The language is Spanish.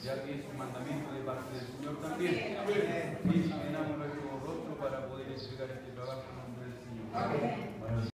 ya que es un mandamiento de parte del Señor también. Y inclinamos nuestro rostro para poder entregar este trabajo en nombre del Señor.